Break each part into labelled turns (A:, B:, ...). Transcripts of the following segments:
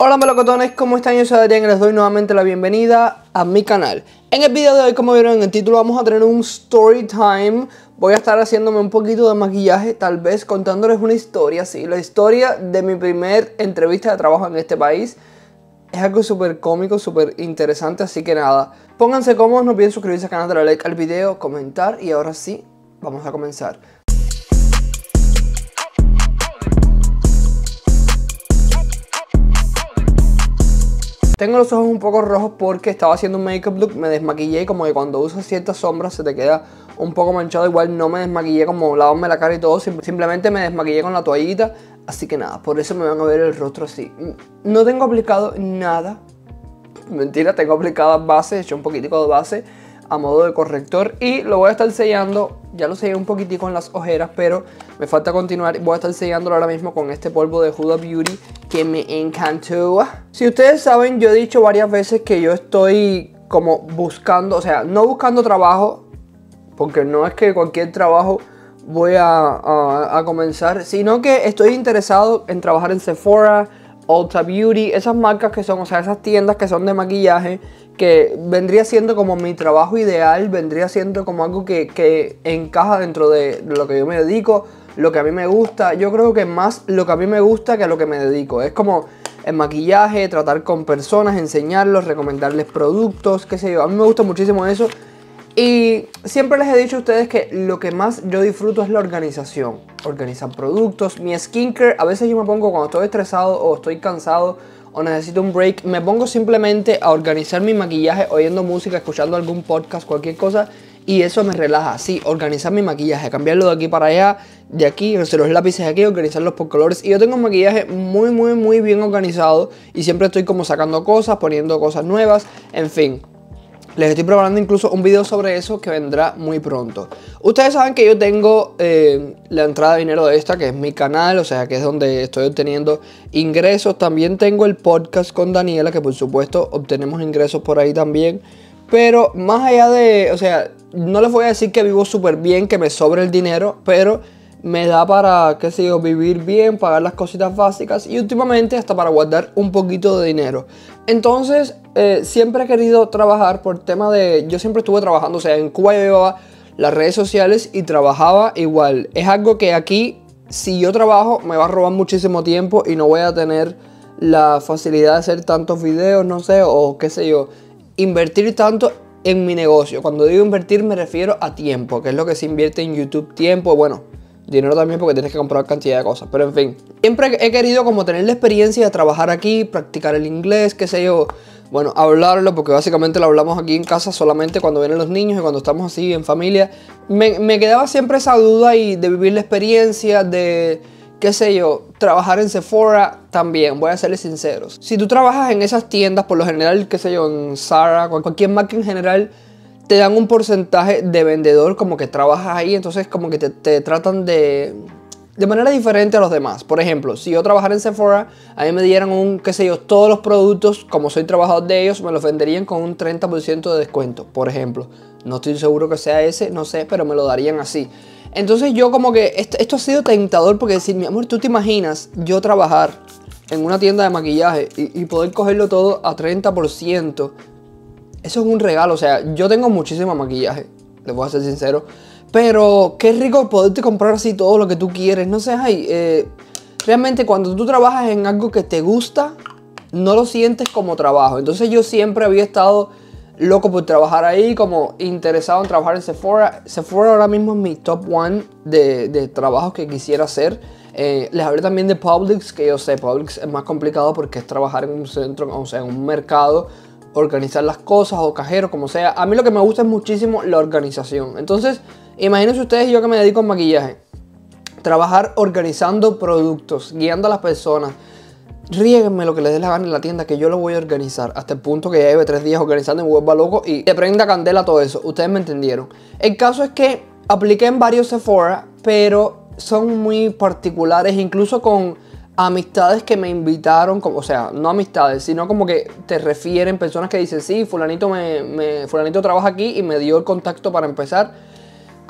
A: Hola melocotones, ¿cómo están? Yo soy Adrián y les doy nuevamente la bienvenida a mi canal. En el video de hoy, como vieron en el título, vamos a tener un story time. Voy a estar haciéndome un poquito de maquillaje, tal vez contándoles una historia, sí, la historia de mi primer entrevista de trabajo en este país. Es algo súper cómico, súper interesante, así que nada, pónganse cómodos, no olviden suscribirse al canal, darle like al video, comentar y ahora sí, vamos a comenzar. Tengo los ojos un poco rojos porque estaba haciendo un makeup look, me desmaquillé y como que cuando usas ciertas sombras se te queda un poco manchado. Igual no me desmaquillé como lavarme la cara y todo, simplemente me desmaquillé con la toallita. Así que nada, por eso me van a ver el rostro así. No tengo aplicado nada, mentira, tengo aplicada base, he hecho un poquitico de base a modo de corrector y lo voy a estar sellando. Ya lo sellé un poquitico en las ojeras, pero me falta continuar. Voy a estar sellándolo ahora mismo con este polvo de Huda Beauty que me encantó. Si ustedes saben, yo he dicho varias veces que yo estoy como buscando, o sea, no buscando trabajo, porque no es que cualquier trabajo voy a comenzar, sino que estoy interesado en trabajar en Sephora, Ulta Beauty, esas marcas que son, o sea, esas tiendas que son de maquillaje, que vendría siendo como mi trabajo ideal, vendría siendo como algo que encaja dentro de lo que yo me dedico, lo que a mí me gusta. Yo creo que más lo que a mí me gusta que a lo que me dedico. Es como el maquillaje, tratar con personas, enseñarlos, recomendarles productos, qué sé yo. A mí me gusta muchísimo eso. Y siempre les he dicho a ustedes que lo que más yo disfruto es la organización. Organizar productos, mi skincare. A veces yo me pongo cuando estoy estresado o estoy cansado o necesito un break, me pongo simplemente a organizar mi maquillaje oyendo música, escuchando algún podcast, cualquier cosa. Y eso me relaja, sí, organizar mi maquillaje, cambiarlo de aquí para allá, de aquí, hacer los lápices aquí, organizarlos por colores. Y yo tengo un maquillaje muy bien organizado y siempre estoy como sacando cosas, poniendo cosas nuevas, en fin. Les estoy preparando incluso un video sobre eso que vendrá muy pronto. Ustedes saben que yo tengo la entrada de dinero de esta, que es mi canal, o sea, que es donde estoy obteniendo ingresos. También tengo el podcast con Daniela, que por supuesto obtenemos ingresos por ahí también. Pero más allá de, o sea, no les voy a decir que vivo súper bien, que me sobre el dinero, pero me da para, qué sé yo, vivir bien, pagar las cositas básicas y últimamente hasta para guardar un poquito de dinero. Entonces, siempre he querido trabajar por tema de... Yo siempre estuve trabajando, o sea, en Cuba yo llevaba las redes sociales y trabajaba igual. Es algo que aquí, si yo trabajo, me va a robar muchísimo tiempo y no voy a tener la facilidad de hacer tantos videos, no sé, o qué sé yo, invertir tanto en mi negocio. Cuando digo invertir me refiero a tiempo, que es lo que se invierte en YouTube, tiempo, bueno, dinero también porque tienes que comprar cantidad de cosas, pero en fin. Siempre he querido como tener la experiencia de trabajar aquí, practicar el inglés, qué sé yo. Bueno, hablarlo, porque básicamente lo hablamos aquí en casa solamente cuando vienen los niños y cuando estamos así en familia. Me quedaba siempre esa duda y de vivir la experiencia de, qué sé yo, trabajar en Sephora también, voy a serles sinceros. Si tú trabajas en esas tiendas, por lo general, qué sé yo, en Zara, cualquier marca en general, te dan un porcentaje de vendedor como que trabajas ahí, entonces como que te tratan de manera diferente a los demás. Por ejemplo, si yo trabajara en Sephora, a mí me dieran un, qué sé yo, todos los productos, como soy trabajador de ellos, me los venderían con un 30% de descuento, por ejemplo. No estoy seguro que sea ese, no sé, pero me lo darían así. Entonces yo como que, esto ha sido tentador porque decir, mi amor, ¿tú te imaginas yo trabajar en una tienda de maquillaje y poder cogerlo todo a 30%? Eso es un regalo, o sea, yo tengo muchísimo maquillaje, les voy a ser sincero. Pero qué rico poderte comprar así todo lo que tú quieres. No sé, realmente cuando tú trabajas en algo que te gusta, no lo sientes como trabajo. Entonces yo siempre había estado loco por trabajar ahí, como interesado en trabajar en Sephora. Sephora ahora mismo es mi top one de trabajos que quisiera hacer. Les hablé también de Publix, que yo sé, Publix es más complicado porque es trabajar en un centro, o sea, en un mercado, organizar las cosas o cajero, como sea. A mí lo que me gusta es muchísimo la organización. Entonces, imagínense ustedes, yo que me dedico al maquillaje, trabajar organizando productos, guiando a las personas. Ríguenme lo que les dé la gana en la tienda, que yo lo voy a organizar hasta el punto que ya lleve 3 días organizando y me vuelva loco y te prenda candela todo eso. Ustedes me entendieron. El caso es que apliqué en varios Sephora, pero son muy particulares, incluso con amistades que me invitaron, o sea, no amistades, sino como que te refieren personas que dicen, sí, fulanito fulanito trabaja aquí y me dio el contacto para empezar.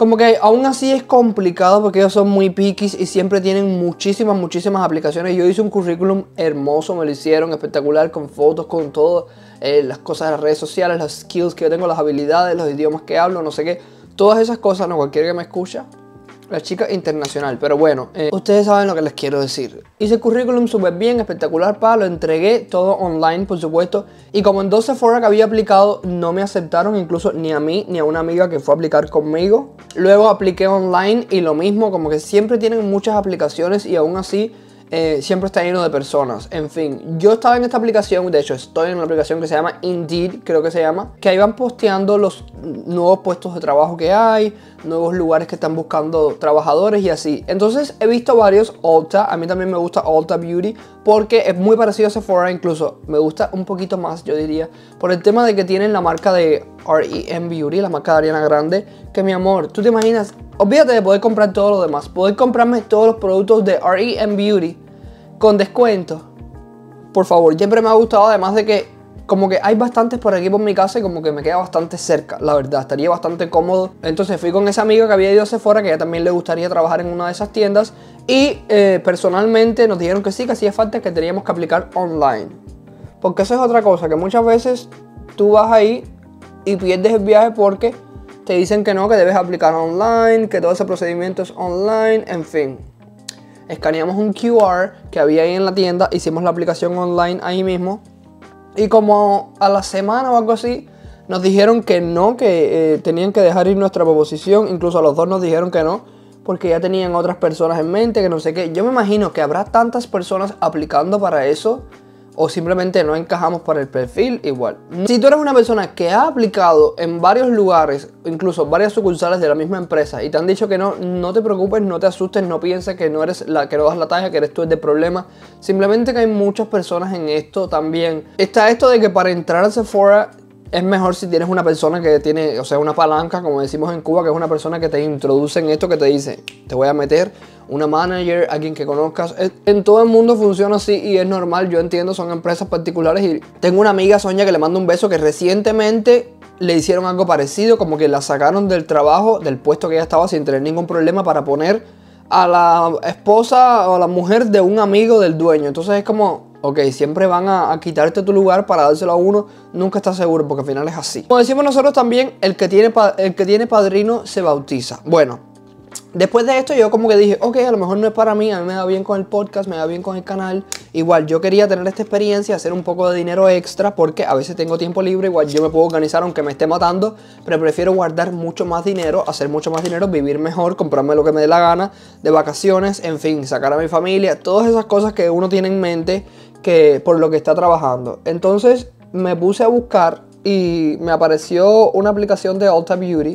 A: como que aún así es complicado porque ellos son muy piquis y siempre tienen muchísimas aplicaciones. Yo hice un currículum hermoso, me lo hicieron espectacular, con fotos, con todo, las cosas de las redes sociales, los skills que yo tengo, las habilidades, los idiomas que hablo, no sé qué. Todas esas cosas, no cualquiera que me escucha. La chica internacional, pero bueno, ustedes saben lo que les quiero decir. Hice el currículum súper bien, espectacular, lo entregué todo online, por supuesto. Y como en 2 Sephora que había aplicado, no me aceptaron, incluso ni a mí, ni a una amiga que fue a aplicar conmigo. Luego apliqué online y lo mismo, como que siempre tienen muchas aplicaciones y aún así siempre está lleno de personas. En fin, yo estaba en esta aplicación, de hecho estoy en una aplicación que se llama Indeed, creo que se llama, que ahí van posteando los nuevos puestos de trabajo que hay, nuevos lugares que están buscando trabajadores y así. Entonces he visto varios Ulta, a mí también me gusta Ulta Beauty porque es muy parecido a Sephora, incluso me gusta un poquito más, yo diría, por el tema de que tienen la marca de R.E.M. Beauty, la marca de Ariana Grande, que mi amor, tú te imaginas, olvídate de poder comprar todo lo demás, poder comprarme todos los productos de R.E.M. Beauty con descuento, por favor. Siempre me ha gustado, además de que como que hay bastantes por aquí por mi casa y como que me queda bastante cerca, la verdad, estaría bastante cómodo. Entonces fui con esa amiga que había ido a Sephora, que ella también le gustaría trabajar en una de esas tiendas, y personalmente nos dijeron que sí, que hacía falta, que teníamos que aplicar online, porque eso es otra cosa, que muchas veces tú vas ahí y pierdes el viaje porque te dicen que no, que debes aplicar online, que todo ese procedimiento es online, en fin. Escaneamos un QR que había ahí en la tienda, hicimos la aplicación online ahí mismo. Y como a la semana o algo así, nos dijeron que no, que tenían que dejar ir nuestra proposición. Incluso a los dos nos dijeron que no, porque ya tenían otras personas en mente, que no sé qué. Yo me imagino que habrá tantas personas aplicando para eso, o simplemente no encajamos para el perfil igual. Si tú eres una persona que ha aplicado en varios lugares, incluso varias sucursales de la misma empresa, y te han dicho que no, no te preocupes, no te asustes, no pienses que no eres la que no das la talla, que eres tú el del problema. Simplemente que hay muchas personas en esto también. Está esto de que para entrar a Sephora es mejor si tienes una persona que tiene, o sea, una palanca, como decimos en Cuba, que es una persona que te introduce en esto, que te dice, te voy a meter una manager, alguien que conozcas. En todo el mundo funciona así y es normal, yo entiendo, son empresas particulares. Y tengo una amiga, Sonia, que le mando un beso, que recientemente le hicieron algo parecido, como que la sacaron del trabajo, del puesto que ella estaba sin tener ningún problema, para poner a la esposa o a la mujer de un amigo del dueño. Entonces es como, ok, siempre van a quitarte tu lugar para dárselo a uno, nunca estás seguro, porque al final es así. Como decimos nosotros también, el que tiene padrino se bautiza. Bueno, después de esto yo como que dije, ok, a lo mejor no es para mí, a mí me da bien con el podcast, me da bien con el canal. Igual yo quería tener esta experiencia, hacer un poco de dinero extra, porque a veces tengo tiempo libre, igual yo me puedo organizar aunque me esté matando, pero prefiero guardar mucho más dinero, hacer mucho más dinero, vivir mejor, comprarme lo que me dé la gana, de vacaciones, en fin, sacar a mi familia, todas esas cosas que uno tiene en mente que por lo que está trabajando. Entonces me puse a buscar y me apareció una aplicación de Ulta Beauty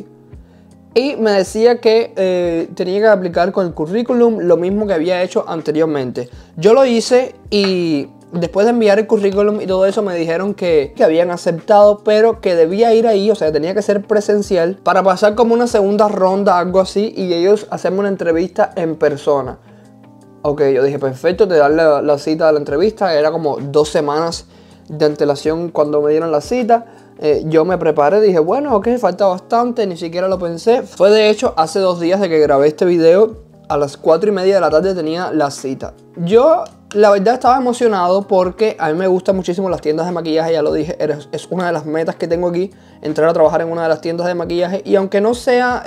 A: y me decía que tenía que aplicar con el currículum lo mismo que había hecho anteriormente. Yo lo hice y después de enviar el currículum y todo eso me dijeron que habían aceptado, pero que debía ir ahí, o sea, tenía que ser presencial para pasar como una segunda ronda, algo así, y ellos hacerme una entrevista en persona. Ok, yo dije, perfecto, te dan la cita de la entrevista. Era como 2 semanas de antelación cuando me dieron la cita. Yo me preparé, dije, bueno, ok, falta bastante, ni siquiera lo pensé. Fue de hecho hace 2 días de que grabé este video. A las 4:30 de la tarde tenía la cita. Yo, la verdad, estaba emocionado porque a mí me gustan muchísimo las tiendas de maquillaje, ya lo dije. Es una de las metas que tengo aquí, entrar a trabajar en una de las tiendas de maquillaje. Y aunque no sea...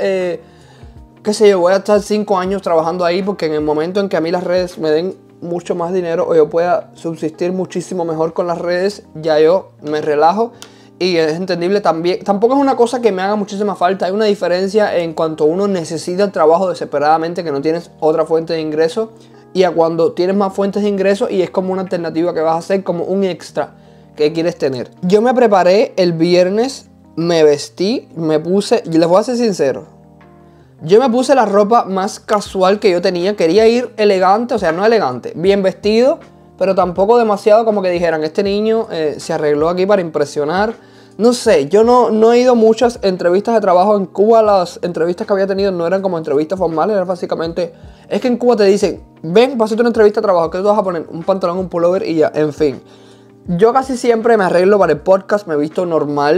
A: qué sé yo, voy a estar 5 años trabajando ahí, porque en el momento en que a mí las redes me den mucho más dinero o yo pueda subsistir muchísimo mejor con las redes, ya yo me relajo. Y es entendible también, tampoco es una cosa que me haga muchísima falta. Hay una diferencia en cuanto uno necesita el trabajo desesperadamente, que no tienes otra fuente de ingreso, y a cuando tienes más fuentes de ingreso y es como una alternativa que vas a hacer, como un extra que quieres tener. Yo me preparé el viernes, me vestí, me puse, y les voy a ser sincero, yo me puse la ropa más casual que yo tenía. Quería ir elegante, o sea, no elegante, bien vestido, pero tampoco demasiado como que dijeran, este niño se arregló aquí para impresionar. No sé, yo no he ido a muchas entrevistas de trabajo en Cuba. Las entrevistas que había tenido no eran como entrevistas formales, eran básicamente... Es que en Cuba te dicen, ven, vas a hacer una entrevista de trabajo, ¿qué te vas a poner? Un pantalón, un pullover y ya, en fin. Yo casi siempre me arreglo para el podcast, me he visto normal.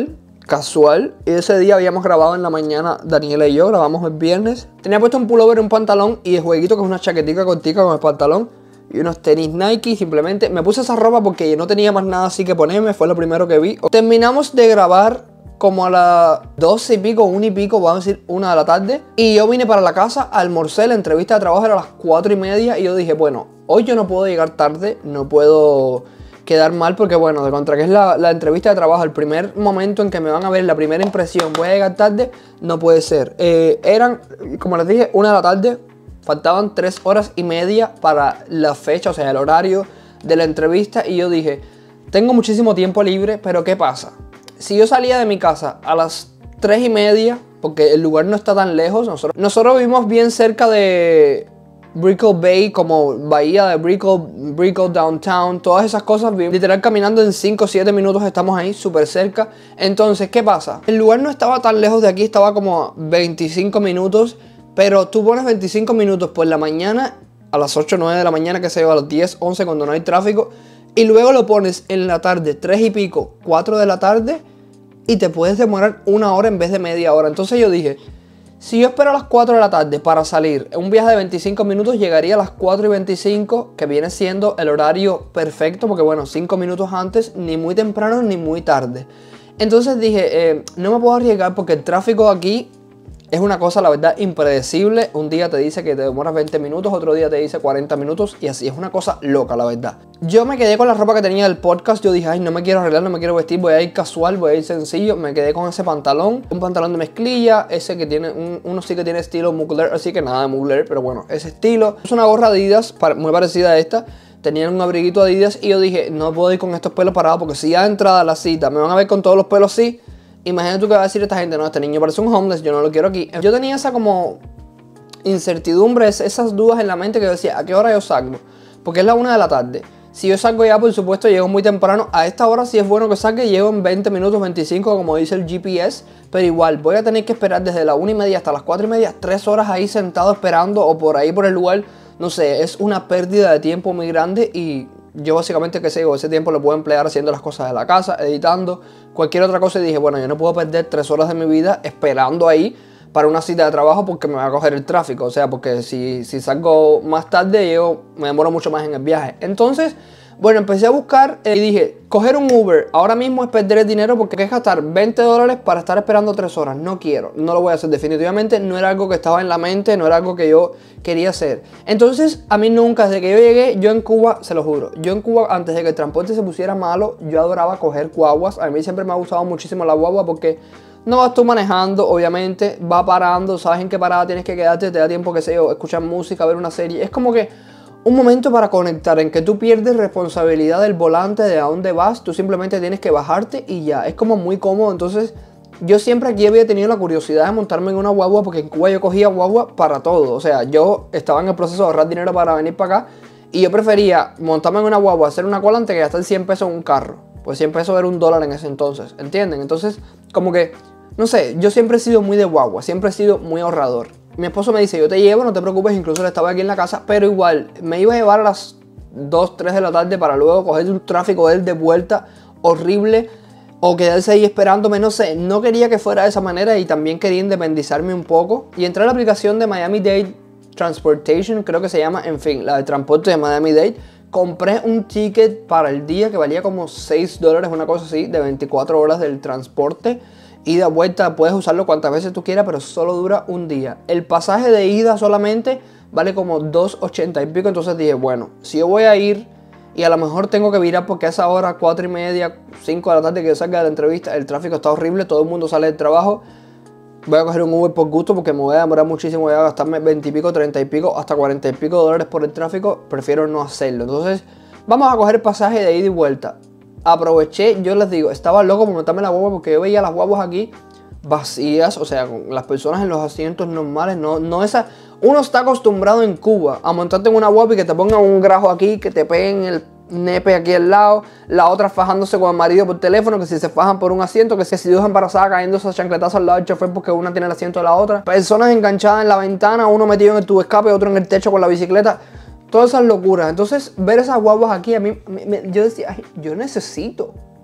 A: casual. Y ese día habíamos grabado en la mañana, Daniela y yo, grabamos el viernes. Tenía puesto un pullover, un pantalón y el jueguito, que es una chaquetica cortica con el pantalón. Y unos tenis Nike. Simplemente me puse esa ropa porque no tenía más nada así que ponerme. Fue lo primero que vi. Terminamos de grabar como a las 12 y pico, 1 y pico, vamos a decir 1 de la tarde. Y yo vine para la casa, almorcé, la entrevista de trabajo era a las 4 y media. Y yo dije, bueno, hoy yo no puedo llegar tarde, no puedo quedar mal porque bueno, de contra que es la entrevista de trabajo, el primer momento en que me van a ver, la primera impresión, voy a llegar tarde, no puede ser. Eran, como les dije, 1 de la tarde, faltaban 3 horas y media para la fecha, o sea, el horario de la entrevista. Y yo dije, tengo muchísimo tiempo libre, pero ¿qué pasa? Si yo salía de mi casa a las 3 y media, porque el lugar no está tan lejos, nosotros vivimos bien cerca de Brickell Bay, como bahía de Brickell Downtown, todas esas cosas, literal caminando en 5 o 7 minutos estamos ahí, súper cerca. Entonces, ¿qué pasa? El lugar no estaba tan lejos de aquí, estaba como a 25 minutos, pero tú pones 25 minutos por la mañana, a las 8 o 9 de la mañana, que se va a las 10, 11 cuando no hay tráfico, y luego lo pones en la tarde, 3 y pico, 4 de la tarde, y te puedes demorar 1 hora en vez de media hora. Entonces yo dije, si yo espero a las 4 de la tarde para salir, un viaje de 25 minutos, llegaría a las 4 y 25, que viene siendo el horario perfecto, porque bueno, 5 minutos antes, ni muy temprano ni muy tarde. Entonces dije, no me puedo arriesgar porque el tráfico aquí es una cosa, la verdad, impredecible. Un día te dice que te demoras 20 minutos, otro día te dice 40 minutos y así. Es una cosa loca, la verdad. Yo me quedé con la ropa que tenía del podcast. Yo dije, ay, no me quiero arreglar, no me quiero vestir, voy a ir casual, voy a ir sencillo. Me quedé con ese pantalón, un pantalón de mezclilla, ese que tiene, uno sí que tiene estilo Mugler, así que nada de Mugler, pero bueno, ese estilo. Es una gorra Adidas, muy parecida a esta. Tenían un abriguito Adidas y yo dije, no puedo ir con estos pelos parados porque si ya de entrada a la cita me van a ver con todos los pelos así. Imagínate tú que va a decir esta gente, no, este niño parece un homeless, yo no lo quiero aquí. Yo tenía esa como incertidumbre, esas dudas en la mente que yo decía, ¿a qué hora yo salgo? Porque es la 1 de la tarde. Si yo salgo ya, por supuesto, llego muy temprano. A esta hora sí es bueno que salga, llego en 20 minutos, 25, como dice el GPS. Pero igual, voy a tener que esperar desde la 1 y media hasta las 4 y media, 3 horas ahí sentado esperando o por ahí por el lugar. No sé, es una pérdida de tiempo muy grande y yo básicamente, qué sé yo, ese tiempo lo puedo emplear haciendo las cosas de la casa, editando, cualquier otra cosa. Y dije, bueno, yo no puedo perder 3 horas de mi vida esperando ahí para una cita de trabajo porque me va a coger el tráfico. O sea, porque si salgo más tarde, yo me demoro mucho más en el viaje. Entonces, bueno, empecé a buscar y dije, coger un Uber ahora mismo es perder el dinero porque es gastar $20 para estar esperando 3 horas. No quiero, no lo voy a hacer. Definitivamente no era algo que estaba en la mente, no era algo que yo quería hacer. Entonces, a mí nunca, desde que yo llegué, yo en Cuba, se lo juro, yo en Cuba, antes de que el transporte se pusiera malo, yo adoraba coger guaguas. A mí siempre me ha gustado muchísimo la guagua porque no vas tú manejando, obviamente, va parando, sabes en qué parada tienes que quedarte, te da tiempo, qué sé yo, escuchar música, ver una serie. Es como que un momento para conectar en que tú pierdes responsabilidad del volante, de a dónde vas, tú simplemente tienes que bajarte y ya, es como muy cómodo. Entonces yo siempre aquí había tenido la curiosidad de montarme en una guagua porque en Cuba yo cogía guagua para todo. O sea, yo estaba en el proceso de ahorrar dinero para venir para acá y yo prefería montarme en una guagua, hacer una cola antes que gastar 100 pesos en un carro. Pues 100 pesos era $1 en ese entonces, ¿entienden? Entonces como que, no sé, yo siempre he sido muy de guagua, siempre he sido muy ahorrador. Mi esposo me dice, yo te llevo, no te preocupes, incluso él estaba aquí en la casa, pero igual, me iba a llevar a las 2, 3 de la tarde para luego coger un tráfico de él de vuelta horrible o quedarse ahí esperándome, no sé, no quería que fuera de esa manera y también quería independizarme un poco. Y entré a la aplicación de Miami-Dade Transportation, creo que se llama, en fin, la de transporte de Miami-Dade. Compré un ticket para el día que valía como $6, una cosa así, de 24 horas del transporte. Ida, vuelta, puedes usarlo cuantas veces tú quieras, pero solo dura un día. El pasaje de ida solamente vale como $2.80 y pico. Entonces dije, bueno, si yo voy a ir y a lo mejor tengo que virar porque a esa hora, 4 y media, 5 de la tarde que yo salga de la entrevista, el tráfico está horrible, todo el mundo sale del trabajo, voy a coger un Uber por gusto porque me voy a demorar muchísimo, voy a gastarme 20 y pico, 30 y pico, hasta 40 y pico dólares por el tráfico, prefiero no hacerlo. Entonces vamos a coger el pasaje de ida y vuelta. Aproveché, yo les digo, estaba loco por montarme la guagua porque yo veía las guaguas aquí vacías, o sea, con las personas en los asientos normales, no esa. Uno está acostumbrado en Cuba a montarte en una guagua y que te pongan un grajo aquí, que te peguen el nepe aquí al lado, la otra fajándose con el marido por teléfono, que si se fajan por un asiento, que si dos embarazadas cayendo esos chancletazos al lado del chofer porque una tiene el asiento de la otra, personas enganchadas en la ventana, uno metido en el tubo de escape, otro en el techo con la bicicleta. Todas esas locuras. Entonces, ver esas guaguas aquí, a mí, yo decía, ay, yo necesito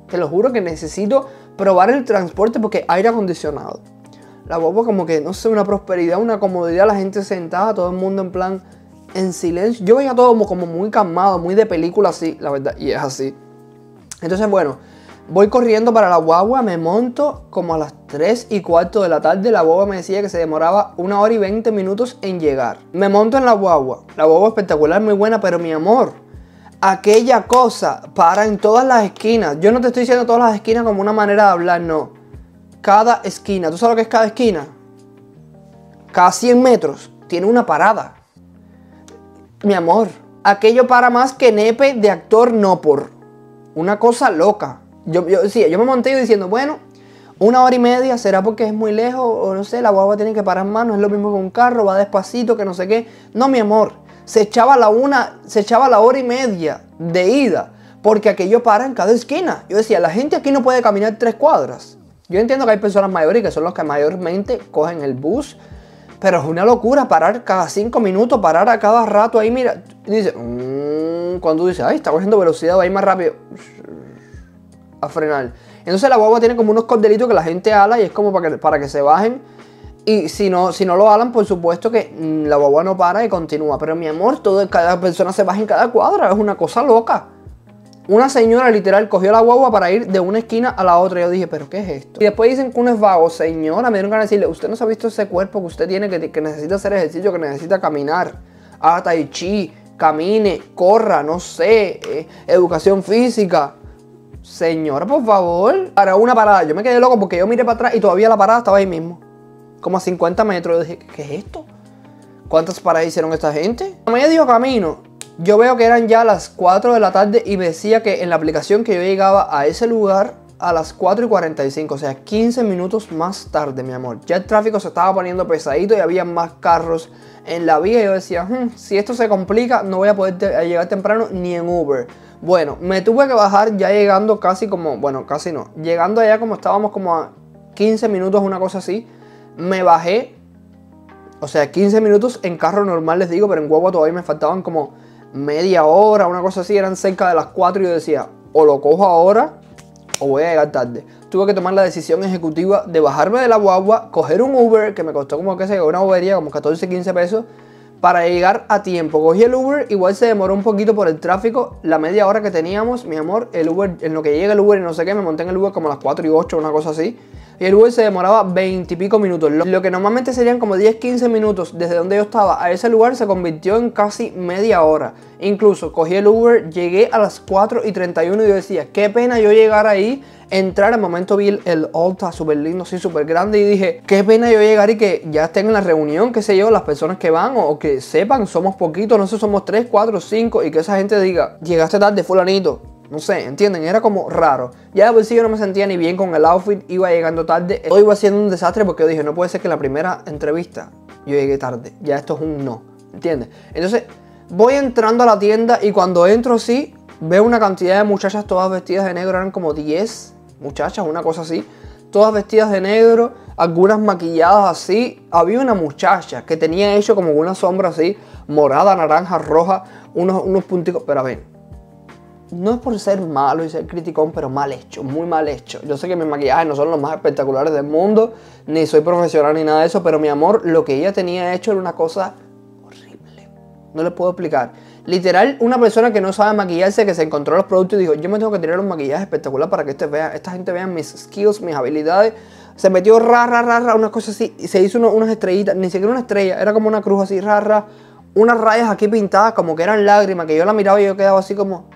A: Te lo juro que necesito probar el transporte porque aire acondicionado. La guagua como que, no sé, una prosperidad, una comodidad, la gente sentada, todo el mundo en plan, en silencio. Yo veía todo como muy calmado, muy de película así, la verdad, y es así. Entonces, bueno, voy corriendo para la guagua, me monto como a las 3:15 de la tarde. La guagua me decía que se demoraba 1 hora y 20 minutos en llegar. Me monto en la guagua espectacular, muy buena, pero mi amor, aquella cosa para en todas las esquinas. Yo no te estoy diciendo todas las esquinas como una manera de hablar, no. Cada esquina, ¿tú sabes lo que es cada esquina? Cada 100 metros tiene una parada. Mi amor, aquello para más que nepe de actor no por. Una cosa loca. Yo me monté diciendo, bueno, 1 hora y media, ¿será porque es muy lejos? O no sé, la guagua tiene que parar más, no es lo mismo que un carro, va despacito, que no sé qué. No, mi amor, se echaba la hora y media de ida, porque aquello para en cada esquina. Yo decía, la gente aquí no puede caminar 3 cuadras. Yo entiendo que hay personas mayores que son los que mayormente cogen el bus, pero es una locura parar cada 5 minutos, parar a cada rato ahí, mira. Y dice, cuando tú dices, ay, está cogiendo velocidad, va a ir más rápido, a frenar. Entonces la guagua tiene como unos cordelitos que la gente ala y es como para que se bajen. Y si no lo alan, por supuesto que la guagua no para y continúa. Pero mi amor, cada persona se baja en cada cuadra, es una cosa loca. Una señora literal cogió la guagua para ir de una esquina a la otra. Y yo dije, ¿pero qué es esto? Y después dicen que uno es vago. Señora, me dieron ganas de decirle, usted no se ha visto ese cuerpo que usted tiene, que necesita hacer ejercicio, que necesita caminar, haga tai chi, camine, corra, no sé, educación física. Señora, por favor. Para una parada. Yo me quedé loco porque yo miré para atrás y todavía la parada estaba ahí mismo. Como a 50 metros. Yo dije, ¿qué es esto? ¿Cuántas paradas hicieron esta gente? A medio camino, yo veo que eran ya las 4 de la tarde y me decía que en la aplicación que yo llegaba a ese lugar a las 4:45. O sea, 15 minutos más tarde, mi amor. Ya el tráfico se estaba poniendo pesadito y había más carros en la vía. Y yo decía, si esto se complica, no voy a poder llegar temprano ni en Uber. Bueno, me tuve que bajar ya llegando casi como, bueno, casi no. Llegando allá como estábamos como a 15 minutos, una cosa así. Me bajé, o sea, 15 minutos en carro normal les digo, pero en guagua todavía me faltaban como media hora, una cosa así. Eran cerca de las 4 y yo decía, o lo cojo ahora o voy a llegar tarde. Tuve que tomar la decisión ejecutiva de bajarme de la guagua, coger un Uber, que me costó como que se una bobería, como 14, 15 pesos, para llegar a tiempo. Cogí el Uber, igual se demoró un poquito por el tráfico, la media hora que teníamos, mi amor, el Uber, en lo que llega el Uber y no sé qué, me monté en el Uber como a las 4:08, una cosa así. Y el Uber se demoraba 20 y pico minutos. Lo que normalmente serían como 10, 15 minutos desde donde yo estaba a ese lugar se convirtió en casi media hora. Incluso cogí el Uber, llegué a las 4:31 y yo decía, qué pena yo llegar ahí, entrar. Al momento vi el Alta súper lindo, así súper grande y dije, qué pena yo llegar y que ya estén en la reunión, qué sé yo, las personas que van o que sepan, somos poquitos, no sé, somos 3, 4, 5 y que esa gente diga, llegaste tarde fulanito. No sé, ¿entienden? Era como raro. Ya de por sí yo no me sentía ni bien con el outfit, iba llegando tarde. Todo iba siendo un desastre porque yo dije, no puede ser que en la primera entrevista yo llegué tarde. Ya esto es un no, ¿entiendes? Entonces, voy entrando a la tienda y cuando entro así, veo una cantidad de muchachas todas vestidas de negro. Eran como 10 muchachas, una cosa así. Todas vestidas de negro, algunas maquilladas así. Había una muchacha que tenía hecho como una sombra así, morada, naranja, roja, unos punticos. Pero a ver, no es por ser malo y ser criticón, pero mal hecho, muy mal hecho. Yo sé que mis maquillajes no son los más espectaculares del mundo, ni soy profesional ni nada de eso, pero mi amor, lo que ella tenía hecho era una cosa horrible. No les puedo explicar. Literal, una persona que no sabe maquillarse, que se encontró los productos y dijo, yo me tengo que tirar un maquillaje espectacular para que esta gente vea mis skills, mis habilidades. Se metió una cosa así, y se hizo unas estrellitas, ni siquiera una estrella, era como una cruz así, unas rayas aquí pintadas como que eran lágrimas, que yo la miraba y yo quedaba así como...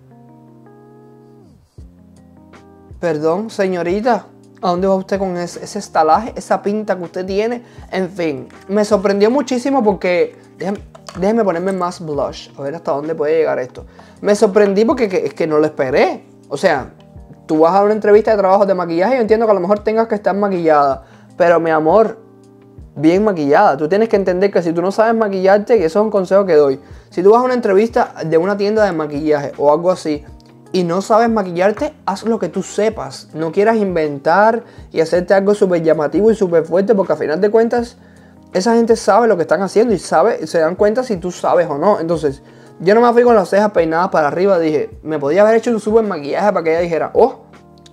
A: Perdón, señorita, ¿a dónde va usted con ese estalaje, esa pinta que usted tiene? En fin, me sorprendió muchísimo porque... Déjenme ponerme más blush, a ver hasta dónde puede llegar esto. Me sorprendí porque es que no lo esperé. O sea, tú vas a una entrevista de trabajo de maquillaje y yo entiendo que a lo mejor tengas que estar maquillada. Pero mi amor, bien maquillada. Tú tienes que entender que si tú no sabes maquillarte, y eso es un consejo que doy. Si tú vas a una entrevista de una tienda de maquillaje o algo así, y no sabes maquillarte, haz lo que tú sepas. No quieras inventar y hacerte algo súper llamativo y súper fuerte, porque al final de cuentas, esa gente sabe lo que están haciendo y se dan cuenta si tú sabes o no. Entonces, yo no me fui con las cejas peinadas para arriba. Dije, me podía haber hecho un súper maquillaje para que ella dijera, oh,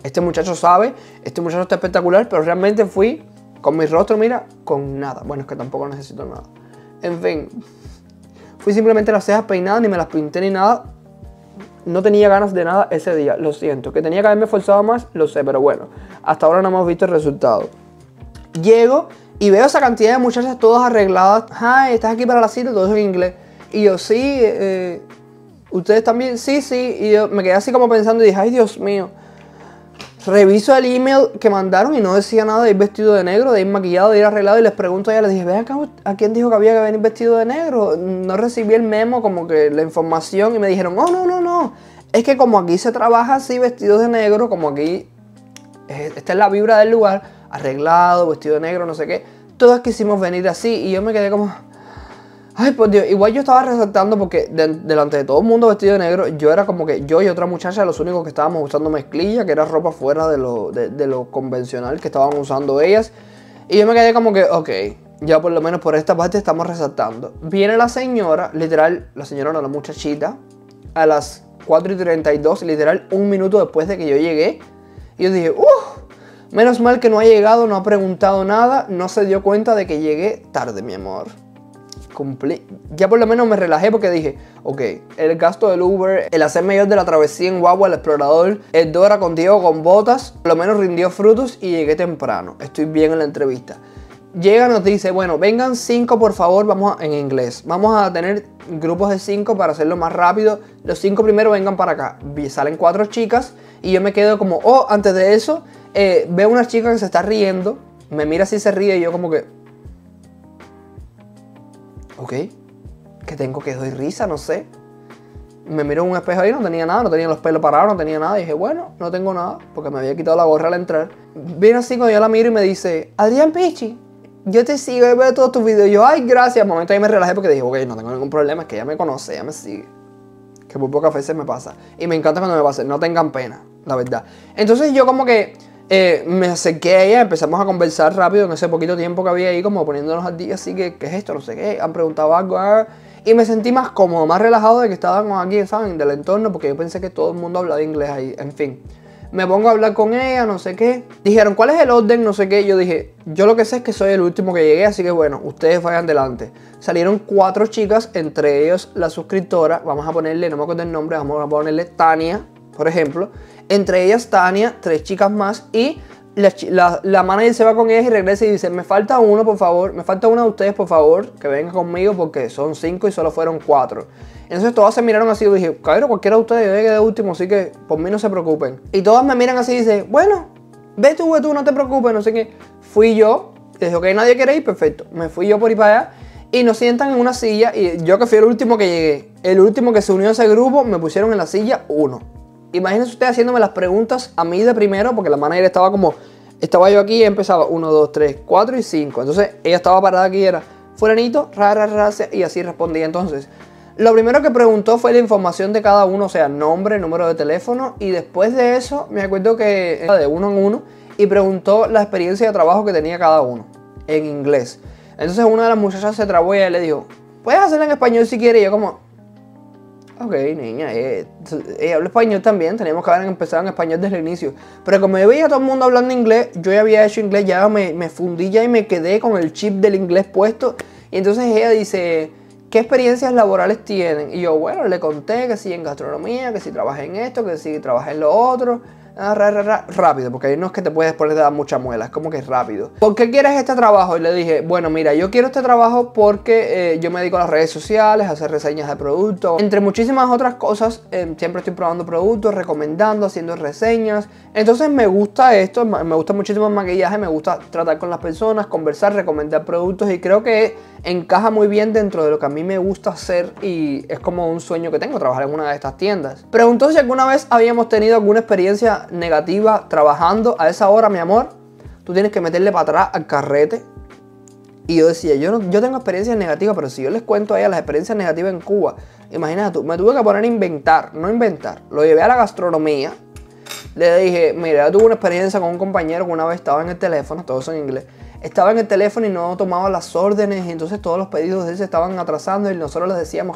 A: este muchacho sabe, este muchacho está espectacular, pero realmente fui con mi rostro, mira, con nada. Bueno, es que tampoco necesito nada. En fin, fui simplemente las cejas peinadas, ni me las pinté ni nada. No tenía ganas de nada ese día, lo siento. Que tenía que haberme esforzado más, lo sé, pero bueno, hasta ahora no hemos visto el resultado. Llego y veo esa cantidad de muchachas todas arregladas. Hi, ¿estás aquí para la cita? Todo eso en inglés. Y yo, sí, ¿ustedes también? Sí, sí. Y yo me quedé así como pensando y dije, ay, Dios mío. Reviso el email que mandaron y no decía nada de ir vestido de negro, de ir maquillado, de ir arreglado. Y les pregunto a ella, les dije, ven acá, ¿a quién dijo que había que venir vestido de negro? No recibí el memo, como que la información. Y me dijeron, oh, no, no, no. Es que como aquí se trabaja así, vestidos de negro, como aquí, esta es la vibra del lugar, arreglado, vestido de negro, no sé qué. Todas quisimos venir así y yo me quedé como... Ay, por Dios, igual yo estaba resaltando porque delante de todo el mundo vestido de negro, yo era como que yo y otra muchacha los únicos que estábamos usando mezclilla, que era ropa fuera de lo convencional que estaban usando ellas. Y yo me quedé como que, ok, ya por lo menos por esta parte estamos resaltando. Viene la señora, literal, la señora no, la muchachita, a las 4:32, literal, un minuto después de que yo llegué. Y yo dije, menos mal que no ha llegado, no ha preguntado nada, no se dio cuenta de que llegué tarde, mi amor. Cumplí. Ya por lo menos me relajé porque dije, ok, el gasto del Uber, el hacerme yo de la travesía en guagua, el explorador, el Dora con Diego con botas, por lo menos rindió frutos y llegué temprano. Estoy bien en la entrevista. Llega, nos dice, bueno, vengan 5 por favor, en inglés. Vamos a tener grupos de 5 para hacerlo más rápido. Los 5 primero vengan para acá. Salen 4 chicas y yo me quedo como, antes de eso, veo una chica que se está riendo, me mira así, se ríe y yo como que... Ok, que tengo que doy risa, no sé. Me miro en un espejo ahí, no tenía nada, no tenía los pelos parados, no tenía nada. Y dije, bueno, no tengo nada, porque me había quitado la gorra al entrar. Viene así cuando yo la miro y me dice, Adrián Pichi, yo te sigo, yo veo todos tus videos. Y yo, ay, gracias. Al momento ahí me relajé porque dije, ok, no tengo ningún problema, es que ella me conoce, ella me sigue. Que muy pocas veces me pasa. Y me encanta cuando me pasa, no tengan pena, la verdad. Entonces yo como que... me acerqué a ella, empezamos a conversar rápido en ese poquito tiempo que había ahí, como poniéndonos al día, así que, ¿qué es esto? No sé qué, han preguntado algo, y me sentí más cómodo, más relajado de que estábamos aquí, ¿saben? Del entorno, porque yo pensé que todo el mundo hablaba inglés ahí, en fin. Me pongo a hablar con ella, no sé qué. Dijeron, ¿cuál es el orden? No sé qué. Yo dije, yo lo que sé es que soy el último que llegué, así que bueno, ustedes vayan adelante. Salieron 4 chicas, entre ellos la suscriptora, vamos a ponerle, no me acuerdo el nombre, vamos a ponerle Tania, por ejemplo. Entre ellas Tania, 3 chicas más y la manager se va con ellas y regresa y dice, me falta uno por favor, me falta una de ustedes por favor, que venga conmigo porque son 5 y solo fueron 4. Entonces todas se miraron así y dije, cabrón, cualquiera de ustedes, yo llegué de último, así que por mí no se preocupen. Y todas me miran así y dicen, bueno, ve tú, no te preocupes, no sé qué. Fui yo, y dije, ok, nadie quiere ir, perfecto. Me fui yo por ir para allá y nos sientan en una silla y yo que fui el último que llegué, el último que se unió a ese grupo, me pusieron en la silla 1. Imagínense ustedes haciéndome las preguntas a mí de primero, porque la manager estaba yo aquí y empezaba 1, 2, 3, 4 y 5. Entonces ella estaba parada aquí y era, fulanito, y así respondía. Entonces, lo primero que preguntó fue la información de cada uno, o sea, nombre, número de teléfono. Y después de eso, me acuerdo que era de uno en uno y preguntó la experiencia de trabajo que tenía cada uno, en inglés. Entonces una de las muchachas se trabó y ella le dijo, ¿puedes hacerlo en español si quieres? Y yo como... Ok, niña, hablo español también, teníamos que haber empezado en español desde el inicio. Pero como yo veía a todo el mundo hablando inglés, yo ya había hecho inglés, ya me fundí ya y me quedé con el chip del inglés puesto. Y entonces ella dice, ¿qué experiencias laborales tienen? Y yo, bueno, le conté que sí en gastronomía, que sí trabajé en esto, que sí trabajé en lo otro. Rápido, porque ahí no es que te puedes poner de dar mucha muela, es como que es rápido. ¿Por qué quieres este trabajo? Y le dije, bueno, mira, yo quiero este trabajo porque yo me dedico a las redes sociales, a hacer reseñas de productos, entre muchísimas otras cosas. Siempre estoy probando productos, recomendando, haciendo reseñas. Entonces me gusta esto, me gusta muchísimo el maquillaje, me gusta tratar con las personas, conversar, recomendar productos y creo que encaja muy bien dentro de lo que a mí me gusta hacer y es como un sueño que tengo, trabajar en una de estas tiendas. Preguntó si alguna vez habíamos tenido alguna experiencia negativa trabajando. A esa hora, mi amor, tú tienes que meterle para atrás al carrete. Y yo decía, yo tengo experiencias negativas, pero si yo les cuento a ella las experiencias negativas en Cuba, imagínate tú, me tuve que poner a inventar, no inventar, lo llevé a la gastronomía. Le dije, mira, yo tuve una experiencia con un compañero que una vez estaba en el teléfono, todo eso en inglés, estaba en el teléfono y no tomaba las órdenes y entonces todos los pedidos de él se estaban atrasando y nosotros les decíamos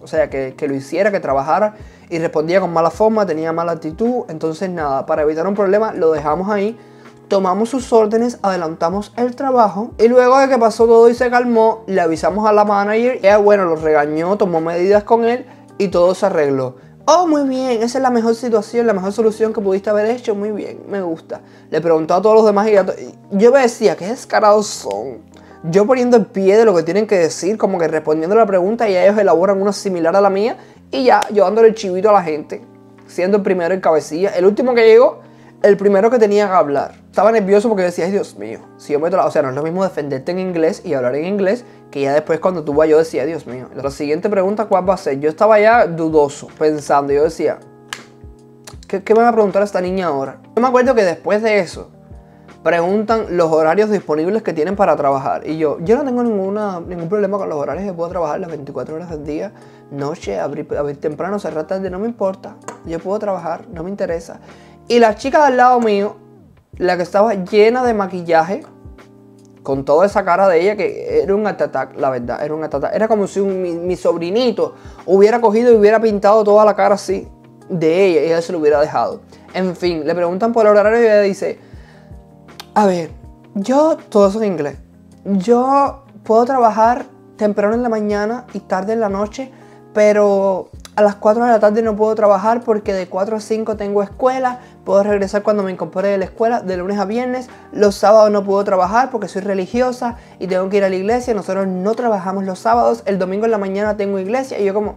A: O sea, que lo hiciera, que trabajara, y respondía con mala forma, tenía mala actitud. Entonces nada, para evitar un problema lo dejamos ahí, tomamos sus órdenes, adelantamos el trabajo, y luego de que pasó todo y se calmó, le avisamos a la manager. Ella, bueno, lo regañó, tomó medidas con él y todo se arregló. Oh, muy bien, esa es la mejor situación, la mejor solución que pudiste haber hecho, muy bien, me gusta. Le preguntó a todos los demás y yo me decía, qué descarados son. Yo poniendo el pie de lo que tienen que decir, como que respondiendo a la pregunta, y ellos elaboran una similar a la mía, y ya, yo dándole el chivito a la gente, siendo el primero en cabecilla. El último que llegó, el primero que tenía que hablar. Estaba nervioso porque decía, ay Dios mío, si yo meto o sea, no es lo mismo defenderte en inglés y hablar en inglés, que ya después cuando tú vas yo decía, Dios mío. La siguiente pregunta, ¿cuál va a ser? Yo estaba ya dudoso, pensando, yo decía, ¿qué me va a preguntar esta niña ahora? Yo me acuerdo que después de eso, preguntan los horarios disponibles que tienen para trabajar. Y yo no tengo ningún problema con los horarios. Yo puedo trabajar las 24 horas del día, noche, abrir temprano, cerrar tarde, no me importa. Yo puedo trabajar, no me interesa. Y la chica del lado mío, la que estaba llena de maquillaje, con toda esa cara de ella, que era un attack, la verdad, era un attack. Era como si mi sobrinito hubiera cogido y hubiera pintado toda la cara así de ella y ella se lo hubiera dejado. En fin, le preguntan por el horario y ella dice, a ver, yo todo eso en inglés. Yo puedo trabajar temprano en la mañana y tarde en la noche, pero a las 4 de la tarde no puedo trabajar porque de 4 a 5 tengo escuela. Puedo regresar cuando me incorpore de la escuela de lunes a viernes. Los sábados no puedo trabajar porque soy religiosa y tengo que ir a la iglesia. Nosotros no trabajamos los sábados. El domingo en la mañana tengo iglesia. Y yo como,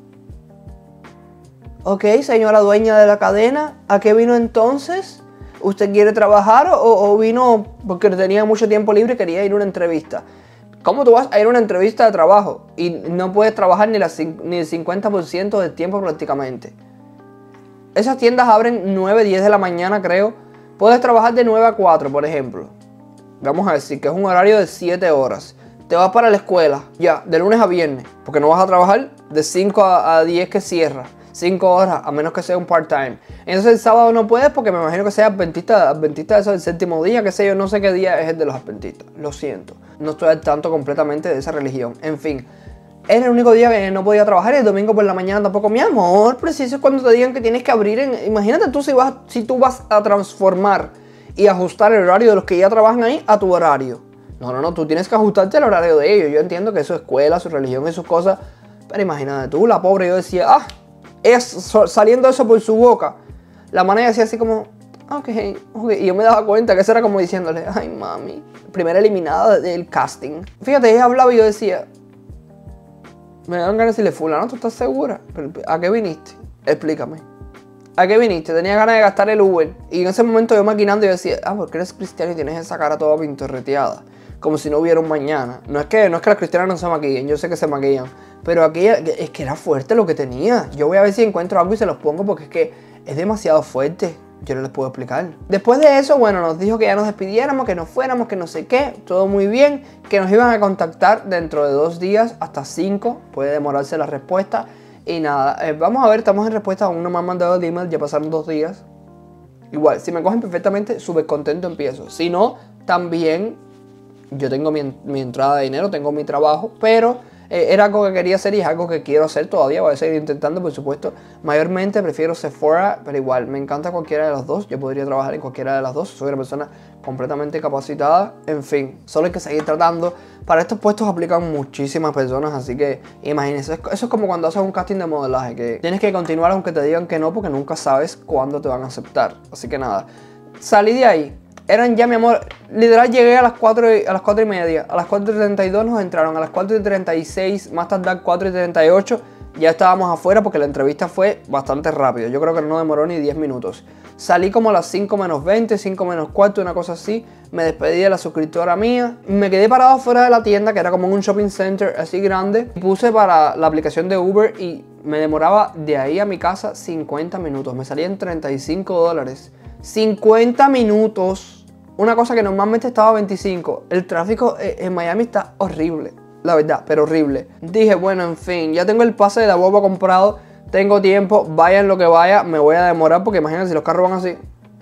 A: ok, señora dueña de la cadena, ¿a qué vino entonces? ¿Usted quiere trabajar o vino porque tenía mucho tiempo libre y quería ir a una entrevista? ¿Cómo tú vas a ir a una entrevista de trabajo y no puedes trabajar ni el 50% del tiempo prácticamente? Esas tiendas abren 9, 10 de la mañana, creo. Puedes trabajar de 9 a 4, por ejemplo. Vamos a decir que es un horario de 7 horas. Te vas para la escuela, ya, de lunes a viernes, porque no vas a trabajar de 5 a 10 que cierra. 5 horas, a menos que sea un part-time. Entonces el sábado no puedes porque me imagino que sea adventista de eso del séptimo día, qué sé yo, no sé qué día es el de los adventistas. Lo siento, no estoy al tanto completamente de esa religión. En fin, era el único día que no podía trabajar y el domingo por la mañana tampoco. Mi amor, preciso es cuando te digan que tienes que abrir Imagínate tú si tú vas a transformar y ajustar el horario de los que ya trabajan ahí a tu horario. No, tú tienes que ajustarte al horario de ellos. Yo entiendo que es su escuela, su religión y sus cosas, pero imagínate tú, la pobre, yo decía, saliendo eso por su boca, la manera decía así como, ok, y yo me daba cuenta que eso era como diciéndole, ay mami, primera eliminada del casting. Fíjate, ella hablaba y yo decía, me dan ganas de decirle, fulano, ¿tú estás segura? ¿A qué viniste? Explícame. ¿A qué viniste? Tenía ganas de gastar el Uber. Y en ese momento yo maquinando yo decía, porque eres cristiano y tienes esa cara toda pintorreteada, como si no hubiera un mañana. No es que las cristianas no se maquillen, yo sé que se maquillan, pero aquella, es que era fuerte lo que tenía. Yo voy a ver si encuentro algo y se los pongo porque es que es demasiado fuerte. Yo no les puedo explicar. Después de eso, bueno, nos dijo que ya nos despidiéramos, que nos fuéramos, que no sé qué. Todo muy bien. Que nos iban a contactar dentro de 2 días, hasta 5. Puede demorarse la respuesta. Y nada, vamos a ver, estamos en respuesta. Aún no me han mandado el email, ya pasaron 2 días. Igual, si me cogen perfectamente, súper contento empiezo. Si no, también yo tengo mi entrada de dinero, tengo mi trabajo, pero era algo que quería hacer y es algo que quiero hacer todavía. Voy a seguir intentando, por supuesto. Mayormente prefiero Sephora, pero igual, me encanta cualquiera de las dos. Yo podría trabajar en cualquiera de las dos. Soy una persona completamente capacitada. En fin, solo hay que seguir tratando. Para estos puestos aplican muchísimas personas, así que imagínense. Eso es como cuando haces un casting de modelaje, que tienes que continuar aunque te digan que no, porque nunca sabes cuándo te van a aceptar. Así que nada, salí de ahí. Eran ya, mi amor, literal llegué a las 4 y media. A las 4:32 nos entraron. A las 4:36, más tardar 4:38, ya estábamos afuera porque la entrevista fue bastante rápido. Yo creo que no demoró ni 10 minutos. Salí como a las 5 menos 20, 5 menos cuarto, una cosa así. Me despedí de la suscriptora mía. Me quedé parado fuera de la tienda, que era como un shopping center así grande. Puse para la aplicación de Uber y me demoraba de ahí a mi casa 50 minutos. Me salían $35. 50 minutos. Una cosa que normalmente estaba a 25. El tráfico en Miami está horrible, la verdad, pero horrible. Dije, bueno, en fin, ya tengo el pase de la guagua comprado. Tengo tiempo, vaya en lo que vaya, me voy a demorar porque imagínense si los carros van así.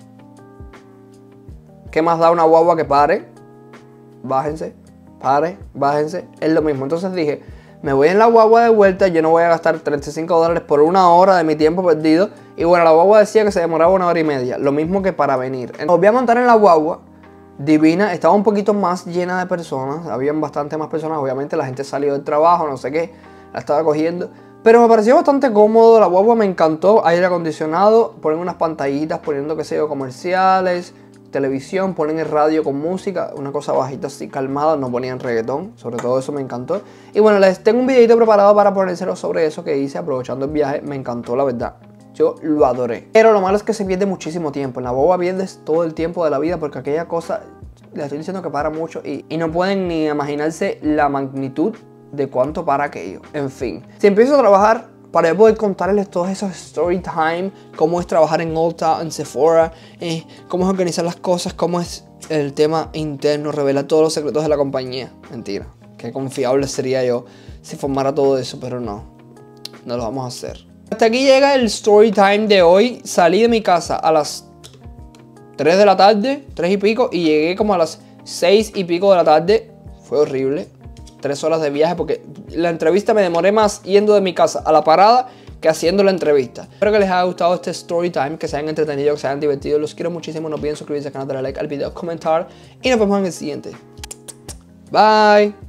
A: ¿Qué más da una guagua que pare? Bájense, pare, bájense. Es lo mismo. Entonces dije, me voy en la guagua de vuelta, yo no voy a gastar $35 por una hora de mi tiempo perdido. Y bueno, la guagua decía que se demoraba 1 hora y media, lo mismo que para venir. Me voy a montar en la guagua, divina, estaba un poquito más llena de personas, habían bastante más personas, obviamente la gente salió del trabajo, no sé qué, la estaba cogiendo. Pero me pareció bastante cómodo, la guagua me encantó, aire acondicionado, ponen unas pantallitas, poniendo, qué sé yo, comerciales, televisión, ponen el radio con música, una cosa bajita así, calmada, no ponían reggaetón, sobre todo eso me encantó. Y bueno, les tengo un videito preparado para ponérselo sobre eso que hice aprovechando el viaje, me encantó la verdad. Yo lo adoré. Pero lo malo es que se pierde muchísimo tiempo. En la boba pierdes todo el tiempo de la vida porque aquella cosa, les estoy diciendo que para mucho y no pueden ni imaginarse la magnitud de cuánto para aquello. En fin, si empiezo a trabajar para poder contarles todos esos story time, cómo es trabajar en Ulta, en Sephora, cómo es organizar las cosas, cómo es el tema interno, revelar todos los secretos de la compañía. Mentira, qué confiable sería yo si formara todo eso, pero no lo vamos a hacer. Hasta aquí llega el story time de hoy. Salí de mi casa a las 3 de la tarde, 3 y pico, y llegué como a las 6 y pico de la tarde. Fue horrible. 3 horas de viaje porque la entrevista me demoré más yendo de mi casa a la parada que haciendo la entrevista. Espero que les haya gustado este story time, que se hayan entretenido, que se hayan divertido. Los quiero muchísimo. No olviden suscribirse al canal, darle like al video, comentar y nos vemos en el siguiente. Bye.